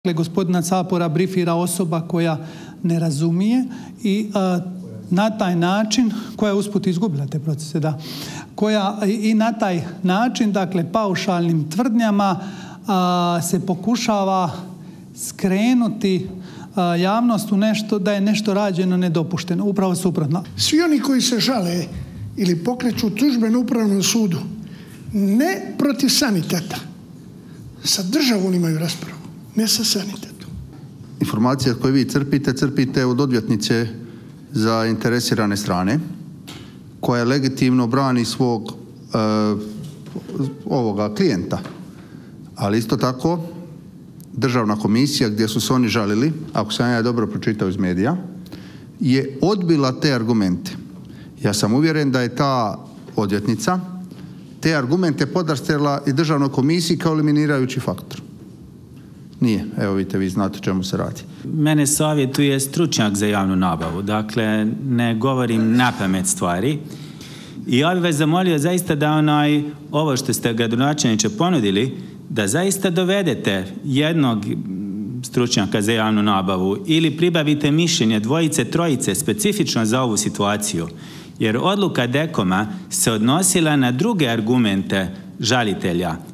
Gospodina Capora brifira osoba koja ne razumije i na taj način, koja je usput izgubila te procese, da, koja i na taj način, dakle, paušalnim tvrdnjama se pokušava skrenuti javnost u nešto, da je nešto rađeno nedopušteno, upravo suprotno. Svi oni koji se žale ili pokreću tužbe na Upravnom sudu, ne protiv saniteta, sa državom imaju raspravu, ne sa sanitetom. Informacije koje vi crpite od odvjetnice zainteresirane strane, koja legitimno brani svog ovoga klijenta. Ali isto tako, Državna komisija, gdje su se oni žalili, ako sam ja dobro pročitao iz medija, je odbila te argumente. Ja sam uvjeren da je ta odvjetnica te argumente podastrela i Državnoj komisiji kao eliminirajući faktor. Nije. Evo vidite, vi znate o čemu se radi. Mene savjetuje stručnjak za javnu nabavu. Dakle, ne govorim napamet stvari. I ja bih vas zamolio zaista da ovo što ste gradonačelniče ponudili, da zaista dovedete jednog stručnjaka za javnu nabavu ili pribavite mišljenje dvojice, trojice specifično za ovu situaciju. Jer odluka DKOM-a se odnosila na druge argumente žalitelja.